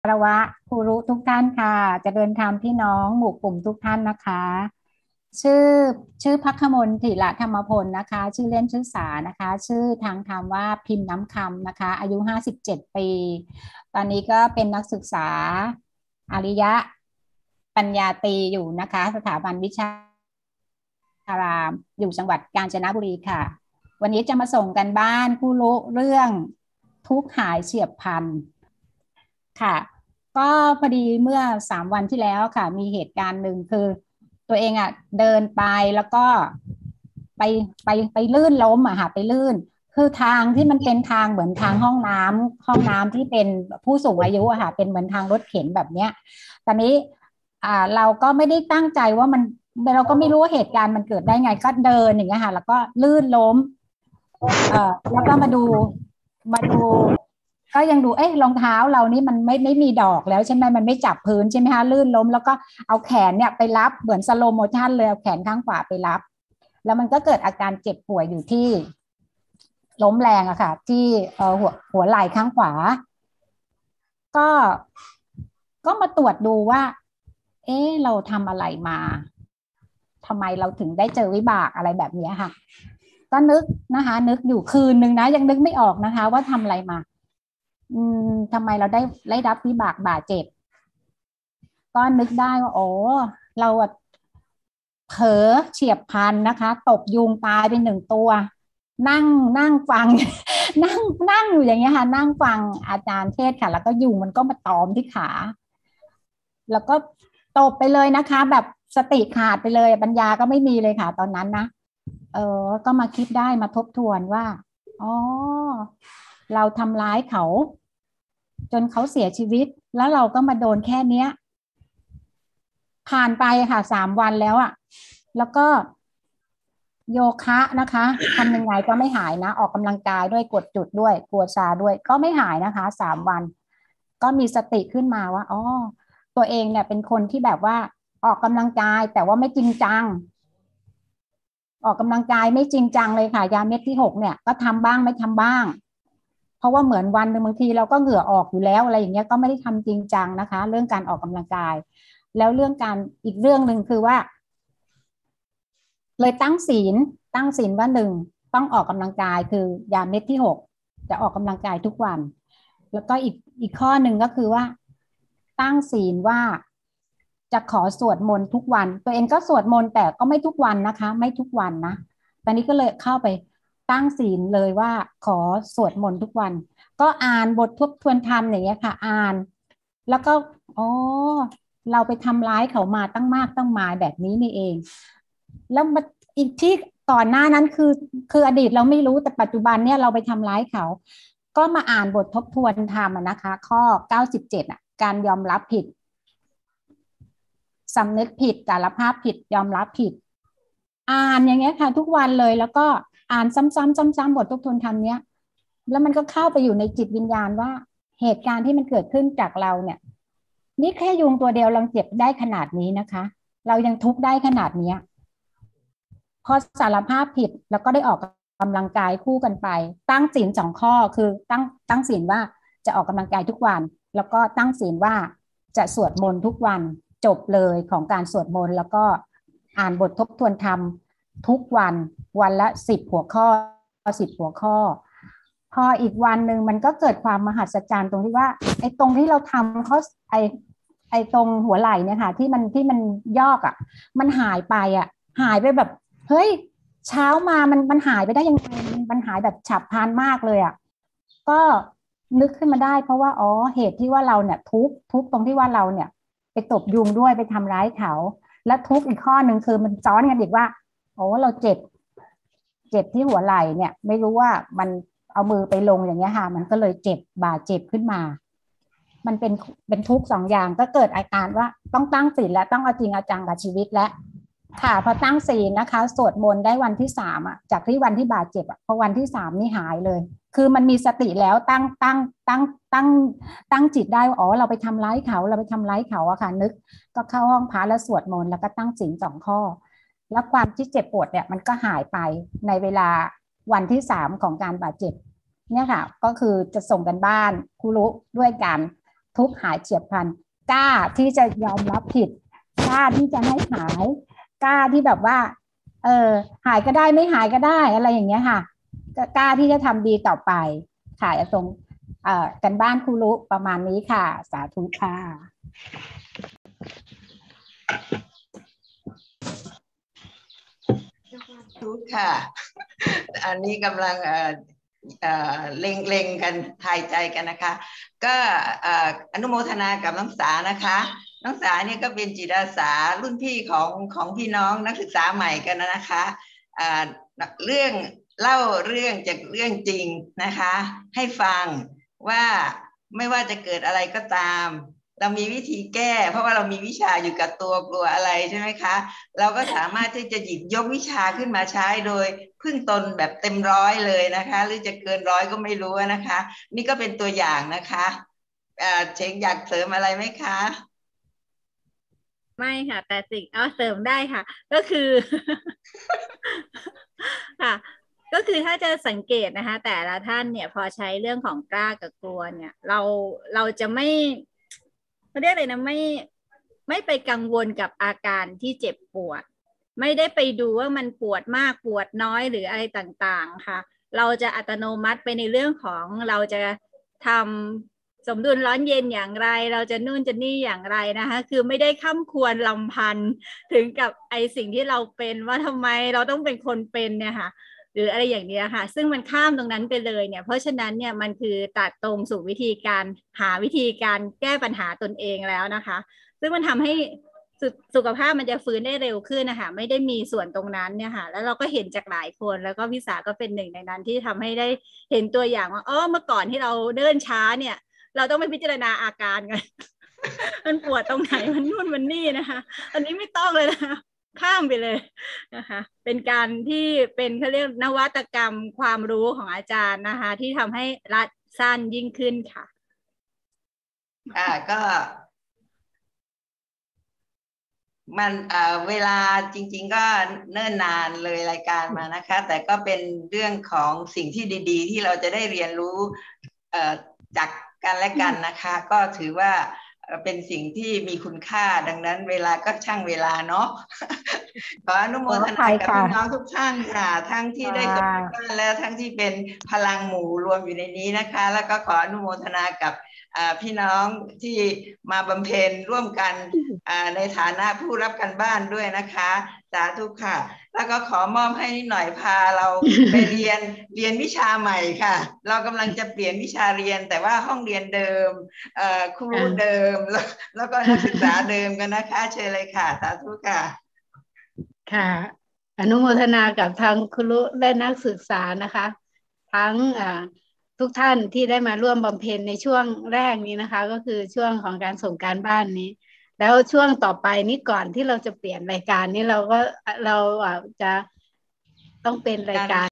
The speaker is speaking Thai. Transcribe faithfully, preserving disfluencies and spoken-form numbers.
คารวะครูรู้ทุกท่านค่ะจะเดินธรรมพี่น้องหมู่กลุ่มทุกท่านนะคะชื่อชื่อภัคมลธีระธรรมพลนะคะชื่อเล่นชื่อสานะคะชื่อทางธรรมว่าพิมพ์น้ำคำนะคะอายุห้าสิบเจ็ดปีตอนนี้ก็เป็นนักศึกษาอริยะปัญญาตรีอยู่นะคะสถาบันวิชาารามอยู่จังหวัดกาญจนบุรีค่ะวันนี้จะมาส่งกันบ้านผู้รู้เรื่องทุกข์หายเฉียบพลัน ค่ะก็พอดีเมื่อสามวันที่แล้วค่ะมีเหตุการณ์หนึ่งคือตัวเองอ่ะเดินไปแล้วก็ไปไปไปลื่นล้มอ่ะค่ะไปลื่นคือทางที่มันเป็นทางเหมือนทางห้องน้ำห้องน้ำที่เป็นผู้สูงอายุอะค่ะเป็นเหมือนทางรถเข็นแบบเนี้ยตอนนี้อ่าเราก็ไม่ได้ตั้งใจว่ามันเราก็ไม่รู้ว่าเหตุการณ์มันเกิดได้ไงก็เดินอย่างเงี้ยค่ะแล้วก็ลื่นล้ม เออแล้วก็มาดูมาดูก็ยังดูเอ๊ะรองเท้าเรานี่มันไม่ไม่มีดอกแล้วใช่ไหมมันไม่จับพื้นใช่ไหมคะลื่นล้มแล้วก็เอาแขนเนี่ยไปรับเหมือนสโลโมชันเลยเอาแขนข้างขวาไปรับแล้วมันก็เกิดอาการเจ็บป่วยอยู่ที่ล้มแรงอะค่ะที่เออหัวหัวไหล่ข้างขวาก็ก็มาตรวจดูว่าเอ๊ะเราทำอะไรมาทำไมเราถึงได้เจอวิบากอะไรแบบนี้ค่ะ ก็นึกนะคะนึกอยู่คืนหนึ่งนะยังนึกไม่ออกนะคะว่าทำอะไรมาอืมทำไมเราได้ได้รับวิบากบาดเจ็บก็นึกได้ว่าโอ้เราอะเผลอเฉียบพลันนะคะตกยุงตายไปหนึ่งตัวนั่งนั่งฟังนั่งนั่งอยู่อย่างเงี้ยค่ะนั่งฟังอาจารย์เทศน์ค่ะแล้วก็ยุงมันก็มาตอมที่ขาแล้วก็ตบไปเลยนะคะแบบสติขาดไปเลยปัญญาก็ไม่มีเลยค่ะตอนนั้นนะ เออก็มาคิดได้มาทบทวนว่าอ๋อเราทำร้ายเขาจนเขาเสียชีวิตแล้วเราก็มาโดนแค่เนี้ยผ่านไปค่ะสามวันแล้วอะแล้วก็โยคะนะคะทำยังไงก็ไม่หายนะออกกำลังกายด้วยกดจุดด้วยกลัวชาด้วยก็ไม่หายนะคะสามวันก็มีสติขึ้นมาว่าอ๋อตัวเองเนี่ยเป็นคนที่แบบว่าออกกำลังกายแต่ว่าไม่จริงจัง ออกกำลังกายไม่จริงจังเลยค่ะยาเม็ดที่หกเนี่ยก็ทำบ้างไม่ทำบ้างเพราะว่าเหมือนวันหนึ่งบางทีเราก็เหงื่อออกอยู่แล้วอะไรอย่างเงี้ยก็ไม่ได้ทำจริงจังนะคะเรื่องการออกกำลังกายแล้วเรื่องการอีกเรื่องหนึ่งคือว่าเลยตั้งศีลตั้งศีลว่าหนึ่งต้องออกกำลังกายคือยาเม็ดที่หกจะออกกำลังกายทุกวันแล้วก็อีกอีกข้อหนึ่งก็คือว่าตั้งศีลว่าจะขอสวดมนต์ทุกวันตัวเองก็สวดมนต์แต่ก็ไม่ทุกวันนะคะไม่ทุกวันนะ ตอนนี้ก็เลยเข้าไปตั้งศีลเลยว่าขอสวดมนต์ทุกวันก็อ่านบททบทวนธรรมอย่างเงี้ยค่ะอ่านแล้วก็อ๋อเราไปทำร้ายเขามาตั้งมากตั้งมายแบบนี้นี่เองแล้วมาอีกที่ก่อนหน้านั้นคือคืออดีตเราไม่รู้แต่ปัจจุบันเนี่ยเราไปทำร้ายเขาก็มาอ่านบททบทวนธรรมนะคะข้อเก้าสิบเจ็ดอ่ะการยอมรับผิด สำนึกผิดสารภาพผิดยอมรับผิดอ่านอย่างเงี้ยค่ะทุกวันเลยแล้วก็อ่านซ้ำๆซ้ำๆบททบทวนธรรมเนี้ยแล้วมันก็เข้าไปอยู่ในจิตวิญญาณว่าเหตุการณ์ที่มันเกิดขึ้นจากเราเนี่ยนี่แค่ยุงตัวเดียวเราเจ็บได้ขนาดนี้นะคะเรายังทุกข์ได้ขนาดเนี้ยพอสารภาพผิดแล้วก็ได้ออกกำลังกายคู่กันไปตั้งศีลสองข้อคือตั้งตั้งศีลว่าจะออกกำลังกายทุกวันแล้วก็ตั้งศีลว่าจะสวดมนต์ทุกวันจบเลยของการสวดมนต์แล้วก็อ่านบททบทวนธรรมทุกวันวันละสิบหัวข้อสิบหัวข้อพออีกวันหนึ่งมันก็เกิดความมหัศจรรย์ตรงที่ว่าไอ้ตรงที่เราทำเขาไอ้ไอ้ตรงหัวไหล่เนี่ยค่ะที่มันที่มันยอกอ่ะมันหายไปอ่ะหายไปแบบ เฮ้ยเช้ามามันมันหายไปได้ยังไงมันหายแบบฉับพลันมากเลยอ่ะก็นึกขึ้นมาได้เพราะว่าอ๋อเหตุที่ว่าเราเนี่ยทุกข์ทุกข์ตรงที่ว่าเราเนี่ยไปตบยุงด้วยไปทำร้ายเขาและทุกข์อีกข้อหนึ่งคือมันซ้อนกันอีกว่าโอ้เราเจ็บเจ็บที่หัวไหล่เนี่ยไม่รู้ว่ามันเอามือไปลงอย่างเงี้ยค่ะมันก็เลยเจ็บบาดเจ็บขึ้นมามันเป็นเป็นทุกข์สองอย่างก็เกิดอาการว่าต้องตั้งศีลและต้องเอาจริงเอาจังกับชีวิตและ ค่ะพอตั้งศีลนะคะสวดมนต์ได้วันที่สามอ่ะจากที่วันที่บาดเจ็บอ่ะพอวันที่สามนี่หายเลยคือมันมีสติแล้วตั้งตั้งตั้งตั้งตั้งจิตได้ว่าอ๋อเราไปทำร้ายเขาเราไปทำร้ายเขาอะค่ะนึกก็เข้าห้องพระแล้วสวดมนต์แล้วก็ตั้งศีลสองข้อแล้วความที่เจ็บปวดเนี่ยมันก็หายไปในเวลาวันที่สามของการบาดเจ็บเนี่ยค่ะก็คือจะส่งกันบ้านครูรู้ด้วยกันทุกข์หายเฉียบพลันกล้าที่จะยอมรับผิดกล้าที่จะให้หายกล้าที่แบบว่าเออหายก็ได้ไม่หายก็ได้อะไรอย่างเงี้ยค่ะกล้าที่จะทำดีต่อไปค่ะตรงเอ่อกันบ้านครูรู้ประมาณนี้ค่ะสาธุค่ะทุกค่ะ อันนี้กำลังเอ่อเอ่อเล็งเล็งกันทายใจกันนะคะก็เอ่ออนุโมทนากับน้องสานะคะน้องสาเนี่ยก็เป็นจิตอาสารุ่นพี่ของของพี่น้องนักศึกษาใหม่กันนะคะเอ่อเรื่องเล่าเรื่องจากเรื่องจริงนะคะให้ฟังว่าไม่ว่าจะเกิดอะไรก็ตามเรามีวิธีแก้เพราะว่าเรามีวิชาอยู่กับตัวกลัวอะไรใช่ไหมคะเราก็สามารถที่จะหยิบยกวิชาขึ้นมาใช้โดยพึ่งตนแบบเต็มร้อยเลยนะคะหรือจะเกินร้อยก็ไม่รู้นะคะนี่ก็เป็นตัวอย่างนะคะเอ่อเชงอยากเสริมอะไรไหมคะไม่ค่ะแต่สิ่งเอาเสริมได้ค่ะก็คือ ค่ะก็คือถ้าจะสังเกตนะคะแต่ละท่านเนี่ยพอใช้เรื่องของกล้ากับกลัวเนี่ยเราเราจะไม่เขาเรียกอะไรนะไม่ไม่ไปกังวลกับอาการที่เจ็บปวดไม่ได้ไปดูว่ามันปวดมากปวดน้อยหรืออะไรต่างๆค่ะเราจะอัตโนมัติไปในเรื่องของเราจะทำสมดุลร้อนเย็นอย่างไรเราจะนู่นจะนี่อย่างไรนะคะคือไม่ได้ข้ามควรลำพันถึงกับไอสิ่งที่เราเป็นว่าทำไมเราต้องเป็นคนเป็นเนี่ยค่ะหรืออะไรอย่างเนี้ยค่ะซึ่งมันข้ามตรงนั้นไปเลยเนี่ยเพราะฉะนั้นเนี่ยมันคือตัดตรงสู่วิธีการหาวิธีการแก้ปัญหาตนเองแล้วนะคะซึ่งมันทำให้สุสุขภาพมันจะฟื้นได้เร็วขึ้นนะคะไม่ได้มีส่วนตรงนั้นเนี่ยค่ะแล้วเราก็เห็นจากหลายคนแล้วก็พี่สาก็เป็นหนึ่งในนั้นที่ทำให้ได้เห็นตัวอย่างว่าอ๋อเมื่อก่อนที่เราเดินช้าเนี่ยเราต้องไปพิจารณาอาการกัน มันปวดตรงไหนมันนู่นมันนี่นะคะอันนี้ไม่ต้องเลยนะคะข้ามไปเลยนะคะเป็นการที่เป็นเขาเรียกนวัตกรรมความรู้ของอาจารย์นะคะที่ทำให้รัดสั้นยิ่งขึ้นค่ะอ่าก็มันเอ่อเวลาจริงๆก็เนิ่นนานเลยรายการมานะคะแต่ก็เป็นเรื่องของสิ่งที่ดีๆที่เราจะได้เรียนรู้เอ่อจากกันและกันนะคะก็ถือว่าเป็นสิ่งที่มีคุณค่าดังนั้นเวลาก็ช่างเวลาเนาะขออนุโมทนากับพี่น้องทุกท่านค่ะทั้งที่ได้ตกบ้านและทั้งที่เป็นพลังหมู่รวมอยู่ในนี้นะคะแล้วก็ขออนุโมทนากับพี่น้องที่มาบำเพ็ญร่วมกันในฐานะผู้รับการบ้านด้วยนะคะสาธุค่ะแล้วก็ขอมอบให้นิดหน่อยพาเราไปเรียนเรียนวิชาใหม่ค่ะเรากำลังจะเปลี่ยนวิชาเรียนแต่ว่าห้องเรียนเดิมครูเดิมแล้วก็นักศึกษาเดิมกันนะคะเชิญเลยค่ะสาธุค่ะค่ะอนุโมทนากับทางครูและนักศึกษานะคะทั้งทุกท่านที่ได้มาร่วมบำเพ็ญในช่วงแรกนี้นะคะก็คือช่วงของการส่งการบ้านนี้แล้วช่วงต่อไปนี้ก่อนที่เราจะเปลี่ยนรายการนี้เราก็เราจะต้องเป็นรายการ